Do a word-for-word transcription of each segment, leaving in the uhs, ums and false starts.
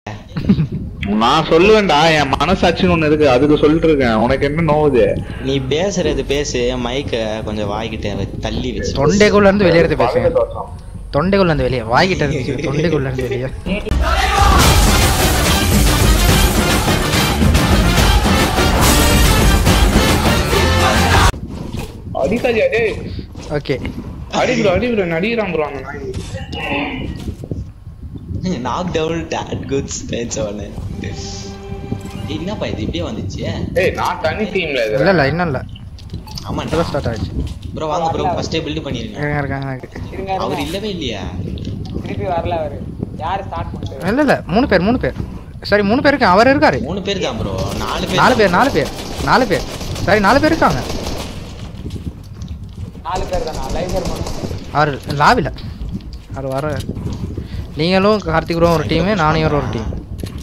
நான் சொல்லுவேன்டா, என் மனசாட்சின்னு ஒண்ணு இருக்கு, அதுக்கு சொல்லிட்டு இருக்கேன். உனக்கு என்ன நோவுது? நீ பேசுறது பேசு, மைக்க கொஞ்சம் வாய்கிட்ட தள்ளி வச்சு. தொண்டைக்குள்ள இருந்து வெளியே எடுத்து பேசுங்க. தொண்டைக்குள்ள இருந்து வெளியே, வாய்கிட்ட இருந்து தொண்டைக்குள்ள இருந்து வெளியே. அடிக்காதே டேய். ஓகே அடி ப்ரோ, அடி ப்ரோ, நடிகறான் ப்ரோ அந்த நாய். நாக் டவுன் டாட் குட்ஸ் பேட்ஸ் அவனே. என்னப்பா இது இப்படியே வந்துச்சு? ஏய் நான் தனி டீம்ல இருக்கேன். இல்ல இல்ல இன்னும் இல்ல. ஆமா இப்ப ஸ்டார்ட் ஆயிடுச்சு. ப்ரோ வாங்க ப்ரோ, ஃபர்ஸ்ட் டே பில்ட் பண்ணிருங்க. இருங்க இருங்க இருங்க. அவர் இல்லவே இல்லையா? திருப்பி வரல அவரு. யார் ஸ்டார்ட் பண்ணது? இல்ல இல்ல மூணு பேர் மூணு பேர். சரி மூணு பேர் இருக்காங்க. அவர் இருக்காரு. மூணு பேர் தான் ப்ரோ. நாலு பேர் நாலு பேர் நாலு பேர் நாலு பேர். சரி நாலு பேர் இருக்காங்க. நாலு பேர் தானா? லைவர் மட்டும். அவர் லாபில. அவர் வர. நீங்களும் கார்த்திக் ப்ரோ ஒரு டீம், நானும் ஒரு ஒரு டீம்.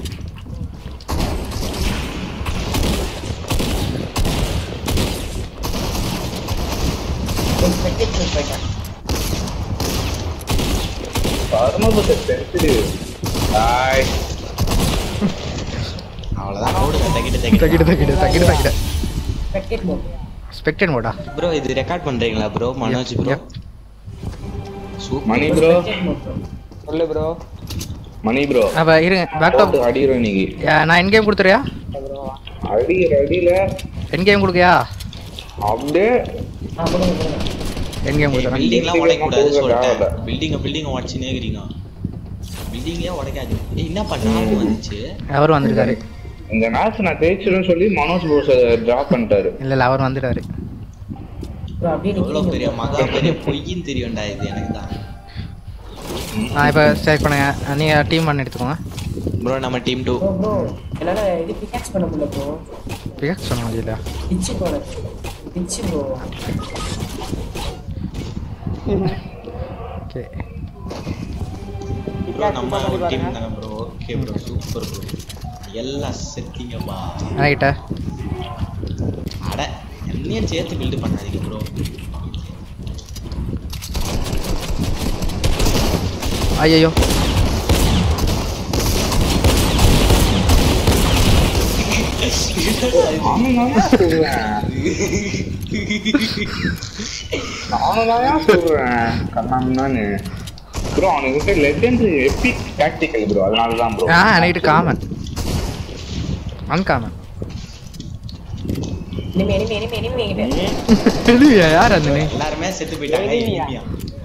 அவ்வளவுதான் ஓடுங்க. தக்கிட்ட தக்கிட்ட தக்கிட்ட தக்கிட்ட தக்கிட்ட தக்கிட்ட. Spectate mode. ஸ்பெக்டேட் மோடா? ப்ரோ இது ரெக்கார்ட் பண்றீங்களா bro? Manoj bro. Super Mani bro. சொல்லு ப்ரோ. மணி ப்ரோ. அப்ப இருங்க பேக் டாப் அடிறோம் இன்னைக்கு. நான் என் கேம் கொடுத்துறியா? அடி அடில என் கேம் கொடுக்கயா? அப்படியே என் கேம் கொடுத்துறேன். பில்டிங்லாம் உடைக்க கூடாது சொல்லிட்டேன். பில்டிங்க பில்டிங்க உடைச்சினே இருக்கீங்க. பில்டிங்கே உடைக்காது. ஏய் என்ன பண்ணாங்க வந்துச்சு? அவர் வந்திருக்காரு. இந்த மேட்ச் நான் ஜெயிச்சிருன்னு சொல்லி மனோஜ் ப்ரோ டிராப் பண்ணிட்டாரு. இல்ல இல்ல அவர் வந்துட்டாரு. எவ்வளவு பெரிய மகா பெரிய பொய்யின் தெரியும்டா இது எனக்கு தான். நான் இப்ப ஸ்டார்ட் பண்ணுங்க. நீங்க டீம் ஒன் எடுத்துக்கோங்க. ப்ரோ நம்ம டீம் டூ. ப்ரோ என்னால இது பிகாக்ஸ் பண்ண முடியல ப்ரோ. பிகாக்ஸ் பண்ண முடியல. பிட்ச் போற. Pitch bro. ஓகே. ப்ரோ நம்ம ஒரு டீம் தான bro. Okay bro super bro. எல்லாம் செட்டிங்க பா. ரைட்டா. அட என்னையும் சேர்த்து பில்ட் பண்ணாதீங்க ப்ரோ. ஐயோ நானும் சொல்றேன் கண்ணான்னு ப்ரோ. அவனுக்கு லெஜெண்ட் எபிக் டாக்டிக்கல் ப்ரோ, அதனால தான் ப்ரோ. ஆ night common uncommon. Enemy enemy enemy enemy enemy. இல்லையா யார் அந்த நீ? எல்லாரும் செத்து போயிட்டாங்க. எனிமியா?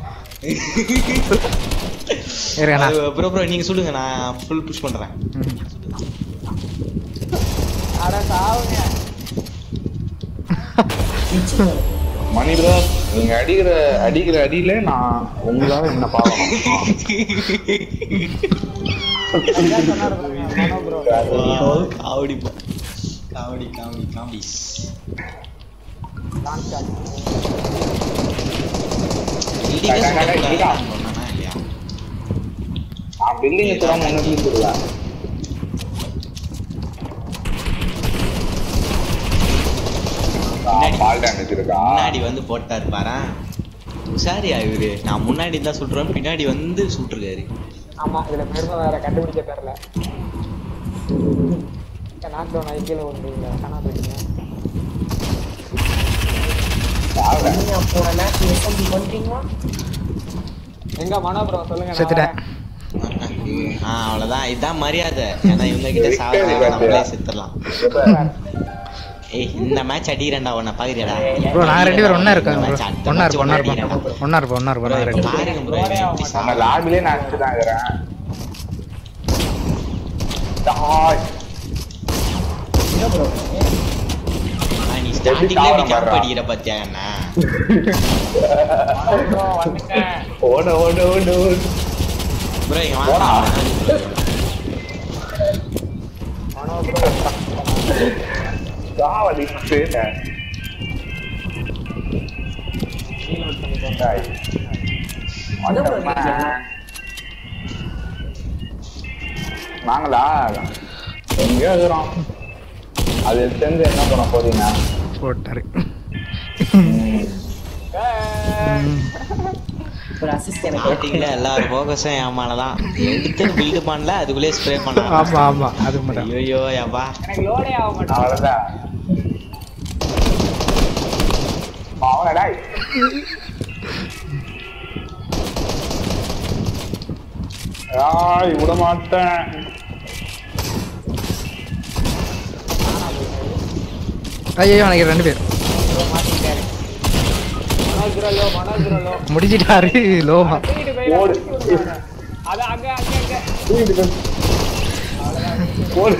ஏறேனா ப்ரோ ப்ரோ நீங்க சொல்லுங்க, நான் ஃபுல் புஷ் பண்றேன். அட சாவுங்க. மணி ப்ரோ நீங்க அடிக்கிற அடிக்கிற அடியில நான் உங்களால என்ன பாக்கணும். காவடி காவடி காவடி காம்பிஸ். பில்டிங் சொல்லுவேன். முன்னாடி வந்து போட்டாரு பாரு. சாரியா இவரு, நான் முன்னாடி தான் சுட்டுறேன், பின்னாடி வந்து சுட்டுருக்காரு. ஆமா இதுல பெருமை வேற கண்டுபிடிக்க தெரியல. நாக் டவுன் ஆகி கீழே விழுந்தீங்க. காணா போயிட்டீங்க. எங்க மனோ ப்ரோ சொல்லுங்க. செத்துட்டேன். அவ்வளவுதான், இதுதான் மரியாதை. ஏன்னா இவங்க கிட்ட சாவ நம்மளே செத்துடலாம். ஏய் இந்த மேட்ச் அடிக்கிறேன்டா, உன்னை பாக்குறியாடா ப்ரோ? நான் ரெண்டு பேரும் ஒண்ணா இருக்காங்க ப்ரோ. ஒண்ணா இருப்போம் ஒண்ணா இருப்போம் ஒண்ணா இருப்போம் ஒண்ணா இருப்போம் நான் ரெண்டு பாருங்க ப்ரோ. நம்ம லாபிலே நான் அடிச்சுதான் இருக்கறேன். ப்ரோ நீ ஸ்டார்டிங்ல நீ கேம்ப் அடிக்கிற பாத்தியா என்ன? ப்ரோ வந்துட்டேன். ஓட ஓட ஓட ப்ரோ இங்க வாடா. மனோ ப்ரோ காவடி சேன நாங்களா எங்கேயோ இருக்கிறோம். அது தெரிஞ்சு என்ன பண்ண போறீங்க? போட்டாரு. ஒரு அசிஸ்ட் எனக்கு ஸ்டார்டிங்ல எல்லாரும் ஃபோக்கஸும் என் மேலதான். எடுத்து பில்டு பண்ணல அதுக்குள்ளே ஸ்ப்ரே பண்ணாங்க. ஆமா ஆமா அது மட்டும். ஐயோ யப்பா எனக்கு லோடே ஆக மாட்டேன். அவ்வளவுதான். அவனடா ஆய் விட மாட்டேன். ஐயோ எனக்கு ரெண்டு பேர் மாட்டிக்கிட்டாரு. மனோஜ் bro லோ, மனோஜ் bro லோ. முடிச்சிட்டாரு லோமா. தூக்கிட்டு போயிடா, ஓடு. தூக்கிட்டு விடுறாங்க. அது அங்க அங்க அங்க. போடு.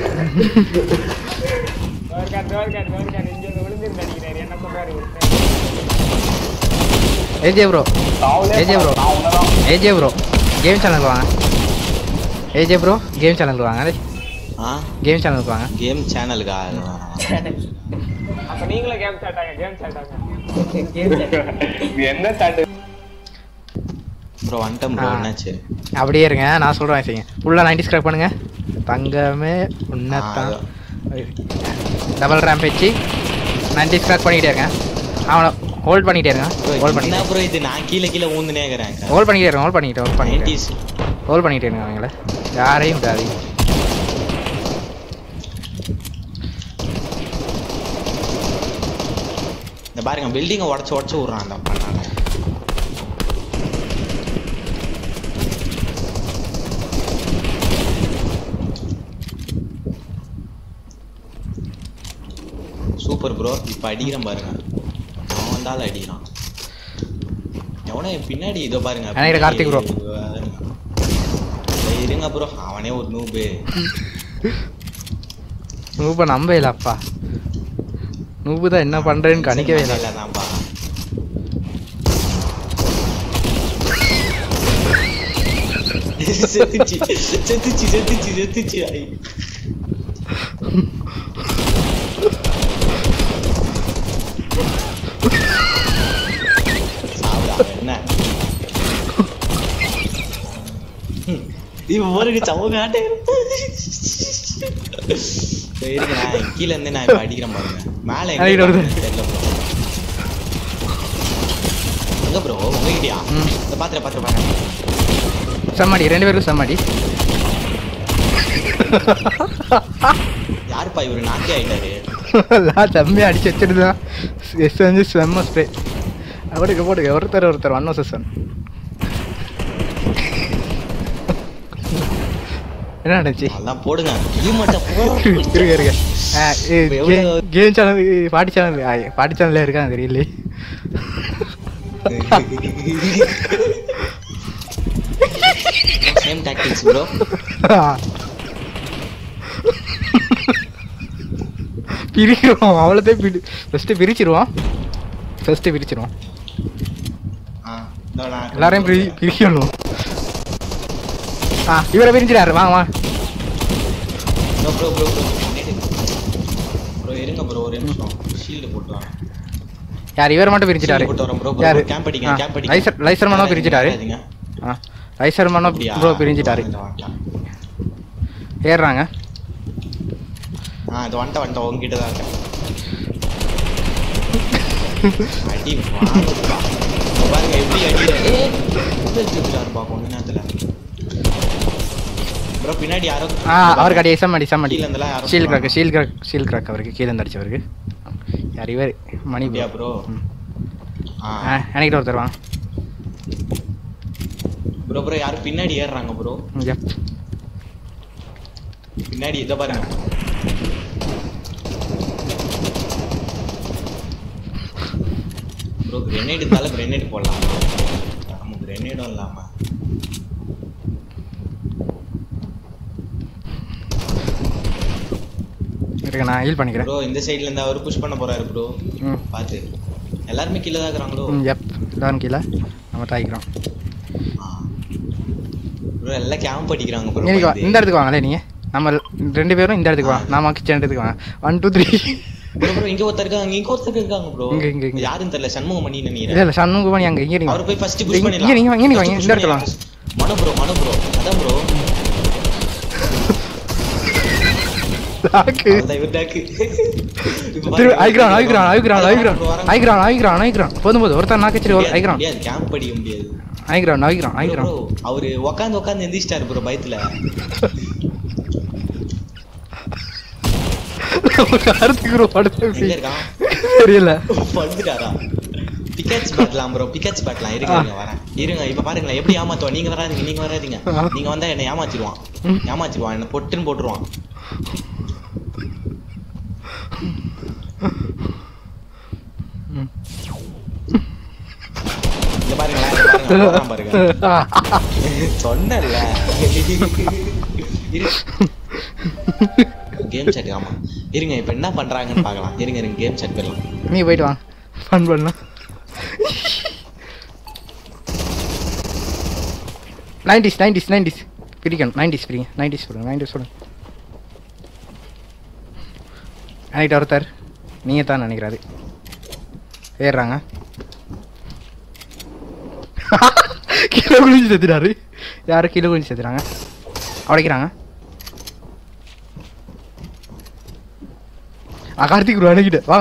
டோர்கார் டோர்கார் டோர்கார் இங்க வந்து விழுந்துட்டு அடிக்கிறாரு. என்ன சொல்றாரு இவரு? AJ bro AJ bro AJ bro game சேனலுக்கு வாங்க. ஏஜே ப்ரோ கேம் சேனலுக்கு வாங்க. ஆ கேம் சேனலுக்கு வாங்க. கேம் சேனலுக்கா? அப்ப நீங்களும் கேம் ஸ்டார்ட் ஆங்க, கேம் ஸ்டார்ட் ஆங்க. இது என்ன தாட்டு? ப்ரோ வந்துட்டேன் ப்ரோ. என்னாச்சு? அப்படியே இருங்க நான் சொல்கிறேன் செய்யுங்க. ஃபுல்லாக நைன்டி ஸ்க்ராப் பண்ணுங்க. தங்கமே உன்னத்தான் டபுள் ரேம்ப் வச்சு நைன்டி ஸ்க்ராப் பண்ணிக்கிட்டே இருக்கேன். அவனை ஹோல்ட் பண்ணிக்கிட்டே இருங்க. ஹோல்ட் பண்ணி என்ன ப்ரோ இது? நான் கீழே கீழே ஊந்துனே இருக்கிறேன். ஹோல்ட் பண்ணிக்கிட்டே இருங்க. ஹோல்ட் பண்ணிக்கிட்டே ஹோல்ட் பண்ணிக்கிட்டே நைன்டீஸ் ஹோல்ட் பண்ணிக்கிட்டே இருங்க. அவங்கள யாரையும் விடாது. இந்த பாருங்க பில்டிங்கை உடச்சு உடச்சு விட்றான் அந்த பண்ணால. Super bro. இப்போ அடிக்கிறேன் பாருங்க. அவன் வந்தாலும் அடிக்கிறான். எவனோ என் பின்னாடி இதோ பாருங்க. எனக்கு கார்த்திக் bro. இருங்க ப்ரோ. அவனே ஒரு நூபு. நூபை நம்ப இல்லப்பா. நூபு தான் என்ன பண்றேன்னு கணிக்கவே இல்லை. இல்லதான்ப்பா. செத்துச்சு செத்துச்சு செத்துச்சு செத்துச்சு. என்ன இவன் ஒரு சவுகாட்டே இருங்க. நான் கீழே இருந்து நான் இப்ப அடிக்கிறேன் பாருங்க. மேல எங்க ப்ரோ? உங்ககிட்டயா? இந்த பாத்திர பாத்திர பாருங்க. சம்மாடி ரெண்டு பேரும் சம்மாடி. யாருப்பா இவரு? நாக்கே ஆயிட்டாரு. தம்பி அடிச்சு வச்சிருந்தான். எஸ் வந்து செம்ம ஸ்ப்ரே. போடுங்க போடுங்க. ஒருத்தர் ஒருத்தர் ஒன் செஷன். என்ன நடந்துச்சு? அதான் போடுங்க. இது மட்டும் இருங்க இருங்க. கேம் சேனல் பாட்டி சேனல் பாட்டி சேனல்ல இருக்காங்க தெரியல. Same tactics bro. பிரிக்கிறோம் அவ்வளோதான். பிடி ஃபஸ்ட்டு பிரிச்சிருவோம். ஃபஸ்ட்டு பிரிச்சிருவோம். எல்லாரையும் பிரி பிரிக்கணும். ஆ இவரை பிரிஞ்சிடாரு. வாங்க வாங்க. ப்ரோ ப்ரோ ப்ரோ ப்ரோ இருங்க ப்ரோ ஒரு நிமிஷம். ஷீல்டு போட்டு வரேன். யார்? இவரை மட்டும் பிரிஞ்சிட்டாரு. யாரு? கேம்ப் அடிங்க கேம்ப் அடிங்க. லைசர் லைசர் மனோ பிரிஞ்சிட்டாரு. ஆ லைசர் மனோ ப்ரோ பிரிஞ்சிட்டாரு. ஏறுறாங்க. ஆ இது வந்துட்ட வந்துட்ட உங்ககிட்ட தான் இருக்கேன். அடி வாங்கப்பா. பாருங்க எப்படி அடிக்கிறாரு. ஏய் பாக்க ஒண்ணு நேரத்துல ப்ரோ பின்னாடி யாரோ. ஆ அவருக்கு அடி சம் அடி சம் அடி. கீழ இருந்தலாம் யாரோ. Shield crack shield crack shield crack அவருக்கு கீழ இருந்து அடிச்சவருக்கு. யார் இவர்? மணி ப்ரோ. ஆ எனக்கு ஒருத்தர் வாங்க. ப்ரோ ப்ரோ யாரும் பின்னாடி ஏறுறாங்க ப்ரோ. பின்னாடி இத பாருங்க. ப்ரோ கிரேனேட் இருந்தால கிரேனேட் போடலாம். நம்ம கிரேனேடும் இல்லாம இருங்க நான் ஹீல் பண்ணிக்கிறேன். ப்ரோ இந்த சைடுல இருந்து அவர் புஷ் பண்ண போறாரு ப்ரோ. பாத்து எல்லாரும் கீழ தான் இருக்கறாங்களோ. ம் எப் எல்லாரும் கீழ. நம்ம தாய்க்கிறோம். ப்ரோ எல்லாம் கேம்ப் அடிக்கறாங்க ப்ரோ. நீங்க இந்த இடத்துக்கு வாங்களே நீங்க. நம்ம ரெண்டு பேரும் இந்த இடத்துக்கு வா. நாம கிச்சன் இடத்துக்கு வாங்க. One two three. Bro bro இங்க ஒருத்தர் இருக்காங்க. இங்க ஒருத்தர் இருக்காங்க ப்ரோ. இங்க இங்க யாருன்னு தெரியல. சண்முகம் மணி நினைக்கிறேன். இல்ல இல்ல சண்முகம் மணி அங்க இங்க நீங்க. அவர் போய் ஃபர்ஸ்ட் புஷ் பண்ணிடலாம். இங்க நீங்க இங்க நீங்க இந்த இடத்துல வாங்க. மனோ ப்ரோ மனோ ப்ரோ அதான் ப்ரோ. டாக்கு அந்த இவர் டாக்கு. ஐக்ரான் ஐக்ரான் ஐக்ரான் ஐக்ரான் ஐக்ரான் ஐக்ரான் ஐக்ரான் போதும் போதும் ஒருத்தர் நாக்கச்சிரு ஐக்ரான். முடியாது கேம்ப் அடிக்க முடியாது. ஆயிக்கிறான் ஆயிக்கிறான் ஆயிக்கிறான் ப்ரோ அவரு உட்காந்து உட்காந்து எந்திரிச்சிட்டாரு ப்ரோ பயத்துல. கார்த்திக் ப்ரோ படுத்து எங்க இருக்கான் தெரியல வந்துட்டாரா? பிக்கெட்ஸ் பாட்டலாம் ப்ரோ, பிக்கெட்ஸ் பாட்டலாம். இருங்க இருங்க வரேன் இருங்க. இப்ப பாருங்களேன் எப்படி ஏமாத்துவான். நீங்க வராதீங்க நீங்க வராதீங்க. நீங்க வந்தா என்ன ஏமாத்திடுவான் ஏமாத்திடுவான் என்ன பொட்டுன்னு போட்டுருவான். இங்க பாருங்களேன் பாருங்க சொன்னல கேம் செட். ஆமா இருங்க இப்ப என்ன பண்றாங்கன்னு பார்க்கலாம். இருங்க இருங்க கேம் செட் பண்ணலாம். நீ போயிட்டு வாங்க ஃபன் பண்ணலாம். நைன்டிஸ் நைன்டிஸ் நைன்டிஸ் பிரிக்கணும். நைன்டிஸ் பிரிங்க. நைன்டிஸ் சொல்லுங்க. நைன்டிஸ் சொல்லுங்க. நைட் ஒருத்தர் நீங்கள் தான் நினைக்கிறாரு ஏறுறாங்க. கீழே குளிஞ்சு செத்துறாரு. யாரும் கீழே குளிஞ்சு செத்துறாங்க. உடைக்கிறாங்க. கார்த்திக் ப்ரோ அணுகிட்ட வா.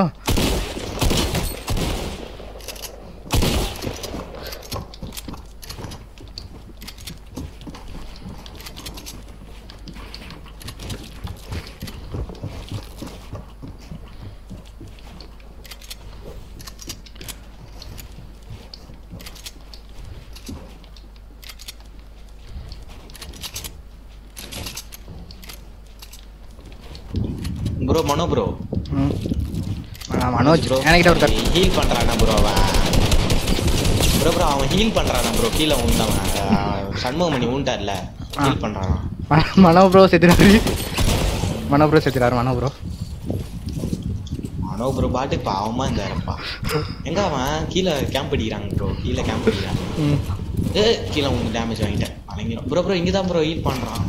ப்ரோ மனோ ப்ரோ மனோஜ் என்கிட்ட ஒருத்தர் ஹீல் பண்றானா ப்ரோ அவன். ப்ரோ ப்ரோ அவன் ஹீல் பண்றானா ப்ரோ. கீழே உண்டவன் சண்முகமணி உண்டார்ல ஹீல் பண்றானா. மனோ ப்ரோ செத்துறாரு. மனோ ப்ரோ செத்துறாரு. மனோ ப்ரோ மனோ ப்ரோ பாட்டு பாவமா இருந்தாருப்பா. எங்க அவன் கீழே கேம்ப் அடிக்கிறாங்க ப்ரோ. கீழே கேம்ப் அடிக்கிறாங்க. ஏ கீழே உங்களுக்கு டேமேஜ் வாங்கிட்டேன் அலங்கிடும். ப்ரோ ப்ரோ இங்கே தான் ப்ரோ ஹீல் பண்றான்.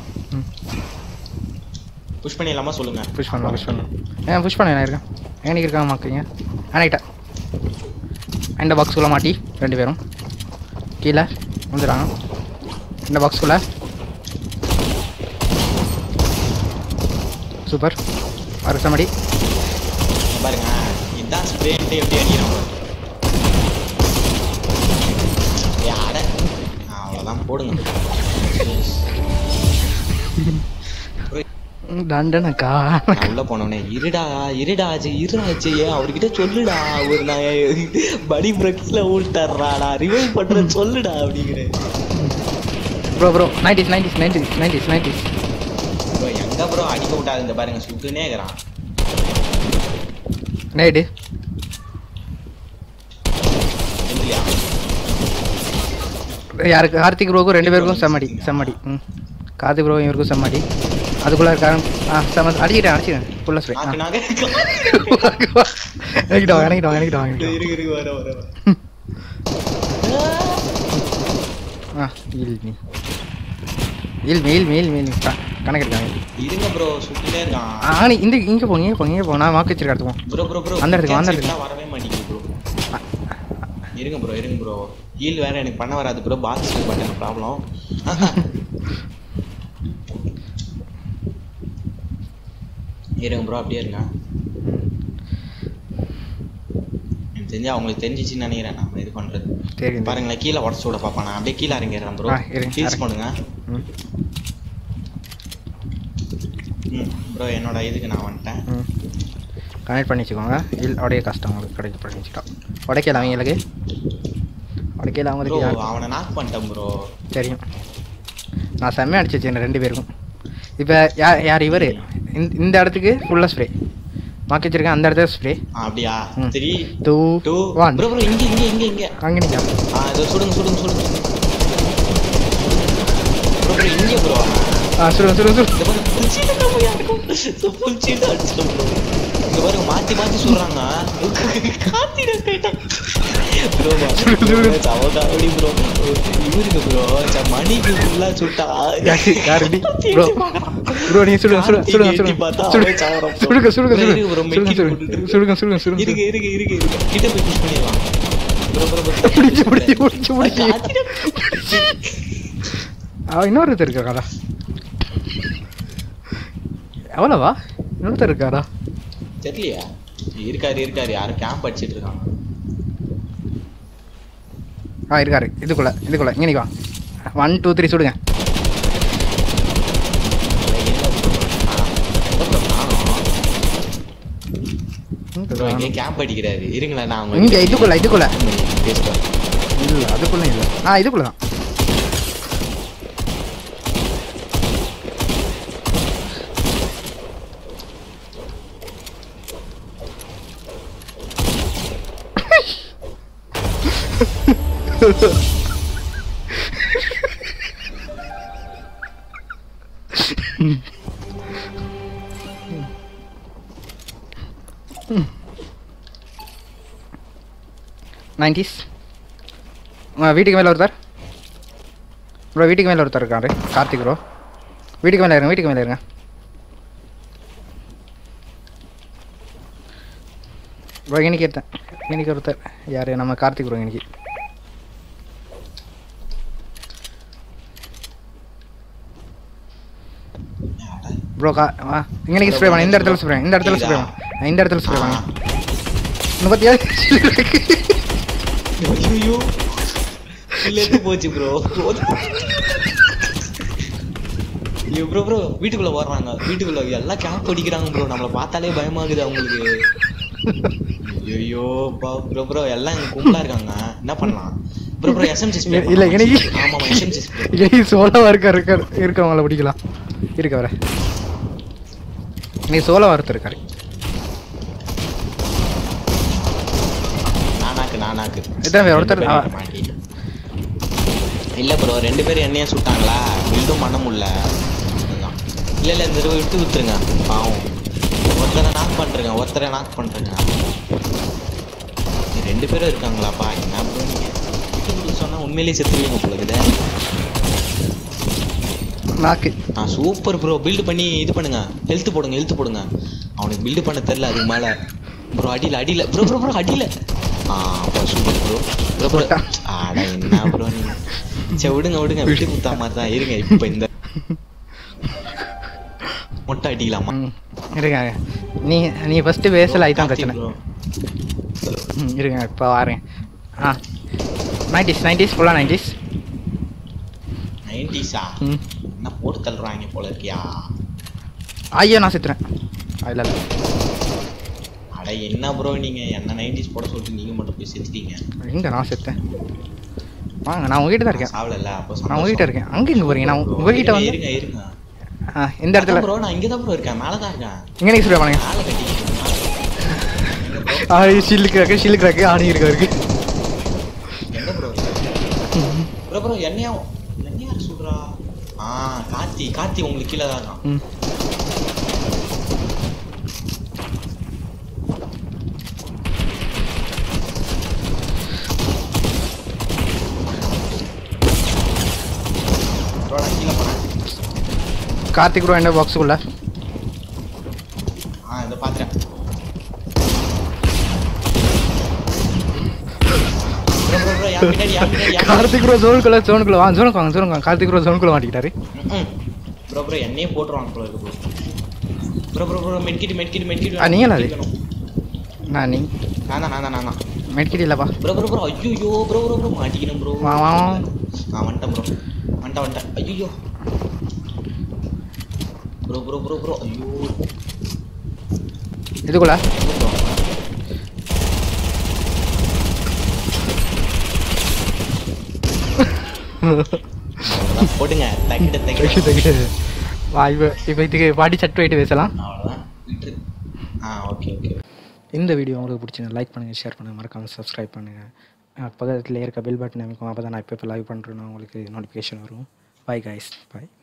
புஷ் பண்ணிடலாமா சொல்லுங்க. புஷ் பண்ணலாம் புஷ் பண்ணலாம். ஏன் புஷ் பண்ண இருக்கேன். எனக்கு இருக்காங்க மாக்குங்க. ஆனாயிட்டா இந்த பாக்ஸ்குள்ளே மாட்டி ரெண்டு பேரும் கீழே வந்துடுறாங்க. இந்த பாக்ஸ்குள்ளே சூப்பர் அரசமடி பாருங்க. இதுதான் ஸ்ப்ரேன்ட்டு எப்படி அடிக்கிறோம். யார அவ்வளோதான் போடுங்க. தண்டனக்கா உள்ள போனோடனே இருடா இருடா இருடாச்சு அவர்கிட்ட சொல்லுடா ஒரு நான் படி பிரக்கில ஊட்டாடுறாடா ரிவைவ் பண்ற சொல்லுடா அப்படிங்கிறேன். Bro bro nineties nineties nineties nineties nineties bro எங்க ப்ரோ அடிக்க விட்டாது. இந்த பாருங்க சுட்டுனே இருக்கிறான். நைட்டு யாருக்கு கார்த்திக் ப்ரோக்கும் ரெண்டு பேருக்கும் செம்மடி செம்மடி. ம் கார்த்திக் ப்ரோ இவருக்கும் செம்மடி. அதுக்குள்ள இருக்காங்க. ஆ செம்ம அடிக்கிட்டேன் அடிச்சிட்டேன் ஃபுல்லாக ஸ்ப்ரே. எனக்கிட்ட வாங்க எனக்கிட்ட வாங்க எனக்கிட்ட வாங்க. ஆ இல் மீ இல் மீல் மீல் மீல் கணக்கு இருக்காங்க. இருங்க ப்ரோ சுட்டுனே இருக்கான். ஆ நீ இந்த இங்கே போங்க இங்கே போங்க இங்கே போ. நான் வாக்கு வச்சிருக்க இடத்துக்கு ப்ரோ ப்ரோ ப்ரோ அந்த இடத்துக்கு அந்த இடத்துக்கு வரவே மாட்டேங்குது ப்ரோ. இருங்க ப்ரோ இருங்க ப்ரோ ஹீல் வேற எனக்கு பண்ண வராது ப்ரோ. Box button problem. இருங்க ப்ரோ அப்படியே இருங்க. எனக்கு தெரிஞ்சு அவங்களுக்கு தெரிஞ்சிச்சுன்னு நினைக்கிறேன் நம்ம இது பண்றது. பாருங்களேன் கீழே உடச்சு விட பார்ப்பான். நான் அப்படியே கீழே இறங்கிடுறேன் ப்ரோ. ஹீல்ஸ் பண்ணுங்க. ம் ப்ரோ என்னோட இதுக்கு நான் வந்துட்டேன். கனெக்ட் பண்ணி வச்சுக்கோங்க. இல்லை உடைய கஷ்டம் உங்களுக்கு கிடைக்க பண்ணி வச்சுட்டோம். உடைக்கல அவங்களுக்கு உடைக்கல அவங்களுக்கு. அவனை நாக் பண்ணிட்டேன் ப்ரோ. தெரியும் நான் செம்மையாக அடிச்சு வச்சுருந்தேன் ரெண்டு பேருக்கும். இப்போ யார் யார் இவர் இந்த இடத்துக்கு ஃபுல்லாக ஸ்ப்ரே மாக்கி வச்சிருக்கேன். அந்த இடத்துல ஸ்ப்ரே. அப்படியா three two two one. Bro bro இங்கே இங்கே இங்கே இங்கே அங்கே நிற்க. ஆ இதோ சுடுங்க சுடுங்க சுடுங்க ப்ரோ ப்ரோ இங்கே ப்ரோ. ஆ சுடுங்க சுடுங்க சுடுங்க. ஃபுல் சீட் அடிச்சிட்டோம் ப்ரோ. இங்கே பாருங்க மாற்றி மாற்றி சொல்கிறாங்க. காத்திட போயிட்டான் ப்ரோ. சவகாவடி ப்ரோ இவருக்கு ப்ரோ மணிக்கு ஃபுல்லாக சுட்டா ப்ரோ ப்ரோ நீங்கள் சுடுங்க சுடுங்க சுடுங்க சுடுங்க சுடுங்க சுடுங்க சுடுங்க சுடுங்க சுடுங்க. இருக்கு இருக்கு இருக்கு கிட்ட போய் புஷ் பண்ணிடலாம் ப்ரோ ப்ரோ ப்ரோ. பிடிச்சி பிடிச்சி பிடிச்சி பிடிச்சி அவன் இன்னொருத்தர் இருக்காடா. எவ்வளோவா இன்னொருத்தர் இருக்காடா தெரியலையா. இருக்காரு இருக்காரு யாரும் கேம்ப் அடிச்சிட்டு இருக்காங்க. ஆ இருக்காரு இதுக்குள்ள இதுக்குள்ள இங்கே நிற்கா ஒன் டூ த்ரீ சுடுங்க கேம்ப் அடிக்கிறாரு இருங்களா நான் இங்கே இதுக்குள்ள இதுக்குள்ள இல்லை அதுக்குள்ள இல்லை ஆ இதுக்குள்ள தான் நைன்டிஸ் வீட்டுக்கு மேலே ஒருத்தார் ப்ரோ வீட்டுக்கு மேலே ஒருத்தர் இருக்காரு கார்த்திக் ப்ரோ வீட்டுக்கு மேலே இருங்க வீட்டுக்கு மேலே இருங்க ப்ரோ இன்னைக்கு எடுத்தேன் இன்னைக்கு ஒருத்தர் யார் நம்ம கார்த்திக் ப்ரோ இன்னைக்கு ப்ரோ கா இன்னைக்கு ஸ்ப்ரே பண்ண இந்த இடத்துல ஸ்ப்ரே இந்த இடத்துல ஸ்ப்ரே பண்ண இந்த இடத்துல ஸ்ப்ரே பண்ண முப்பத்தி ஏழு ஐயோ இல்ல போச்சு ப்ரோ ஐயோ ப்ரோ ப்ரோ வீட்டுக்குள்ள வர்றாங்க வீட்டுக்குள்ள எல்லாம் கேம்ப் அடிக்கிறாங்க ப்ரோ நம்மள பார்த்தாலே பயமாகுது அவங்களுக்கு ஐயோ ப்ரோ ப்ரோ எல்லாம் இங்க கும்பலா இருக்காங்க என்ன பண்ணலாம் ப்ரோ ப்ரோ எஸ்எம்ஜி ஸ்ப்ரே இல்ல இன்னைக்கு ஆமா ஆமா எஸ்எம்ஜி ஸ்ப்ரே இன்னைக்கு சோலோ வர்க்கர் இருக்க இருக்கவங்கள பிடிக்கலாம் இருக்க வர இன்னைக்கு சோலோ வர்க்கர் இருக்காரு நானாக்கு நானாக்கு இதான் ஒருத்தர் இல்ல ப்ரோ ரெண்டு பேரும் என்னைய சுட்டாங்களா பில்டும் பண்ண முடியல இல்ல இல்ல இந்த தடவை விட்டு விட்டுருங்க பாவம் ஒருத்தரை நாக் பண்றேங்க ஒருத்தரை நாக் பண்றேங்க ரெண்டு பேரும் இருக்காங்களாப்பா என்ன ப்ரோ நீங்க விட்டு விட்டு சொன்னா உண்மையிலேயே செத்துருவீங்க போலக்குது நாக்கு ஆ சூப்பர் ப்ரோ பில்டு பண்ணி இது பண்ணுங்க ஹெல்த் போடுங்க ஹெல்த் போடுங்க அவனுக்கு பில்டு பண்ண தெரியல அதுக்கு மேல ப்ரோ அடியில அடியில ப்ரோ ப்ரோ ப்ரோ அடியில ஆ அப்போ சூப்பர் ப்ரோ ப்ரோ ப்ரோ ஆட என்ன ப்ரோ நீங்க சரி விடுங்க விடுங்க விட்டு குத்தா மாதிரி தான் இருங்க இப்போ இந்த மொட்டை அடிக்கலாமா இருங்க நீ நீ ஃபர்ஸ்ட் பேசல ஐதான் பிரச்சனை ம் இருங்க இப்போ வரேன் ஆ நைன்டிஸ் நைன்டிஸ் ஃபுல்லாக நைன்டிஸ் நைன்டிஸா ம் என்ன போட்டு தள்ளுறாங்க போல இருக்கியா ஐயோ நான் செத்துறேன் இல்லை இல்லை அட என்ன ப்ரோ நீங்க என்ன நைன்டிஸ் போட சொல்லிட்டு நீங்க மட்டும் போய் செத்துட்டீங்க எங்க நான் செத்தேன் வாங்க நான் உங்ககிட்ட தான் இருக்கேன் சாவல அப்போ நான் உங்ககிட்ட இருக்கேன் அங்கே இங்கே போறீங்க நான் உங்ககிட்ட வந்து இருங்க இருங்க ஆ இந்த இடத்துல ப்ரோ நான் இங்க தான் ப்ரோ இருக்கேன் மேல தான் இருக்கேன் இங்கே நீ சொல்லுவாங்க மேல கட்டிக்கிட்டு ஆ ஷீல்டு கிராக்கு ஷீல்டு கிராக்கு ஆணி இருக்கு அவருக்கு என்ன ப்ரோ ப்ரோ ப்ரோ என்னையா என்னையா சொல்றா ஆ கார்த்தி கார்த்தி உங்களுக்கு கீழே தான் இருக்கான் ம் கார்த்திக் ப்ரோ என்ன பாக்ஸுக்குள்ள ஆ இத பாத்துறேன் ப்ரோ ப்ரோ ப்ரோ யா பின்னாடி யா பின்னாடி கார்த்திக் ப்ரோ ஜோனுக்குள்ள ஜோனுக்குள்ள வாங்க ஜோனுக்கு வாங்க ஜோனுக்கு வாங்க கார்த்திக் ப்ரோ ஜோனுக்குள்ள மாட்டிக்கிட்டாரு ப்ரோ ப்ரோ என்னையே போட்டுருவாங்க ப்ரோ இருக்கு bro bro bro medkit medkit medkit ஆ நீங்களா அது நான் நீ நான் தான் நான் தான் நான் தான் மெட்கிட் இல்லப்பா ப்ரோ ப்ரோ ப்ரோ ஐயோ ப்ரோ ப்ரோ ப்ரோ மாட்டிக்கணும் ப்ரோ வா வா ஆ வந்துட்டேன் ப்ரோ வந்துட்டேன் வந்துட்டேன் ஐயோ ப்ரோ ப்ரோ ப்ரோ ப்ரோ ஐயோ இதுக்குள்ள போடுங்க தக்கிட்ட தக்கிட்ட வா இப்போ இப்போ இதுக்கு பாடி சட்டு போயிட்டு பேசலாம் அவ்வளோதான் ஆ ஓகே ஓகே இந்த வீடியோ உங்களுக்கு பிடிச்சிருந்தா லைக் பண்ணுங்கள் ஷேர் பண்ணுங்கள் மறக்காமல் சப்ஸ்கிரைப் பண்ணுங்கள் பக்கத்தில் இருக்க பெல் பட்டன் அமைக்கும் அப்போ தான் நான் இப்போ இப்போ லைவ் பண்ணுறேன்னா உங்களுக்கு நோட்டிஃபிகேஷன் வரும் பாய் காய்ஸ் பாய்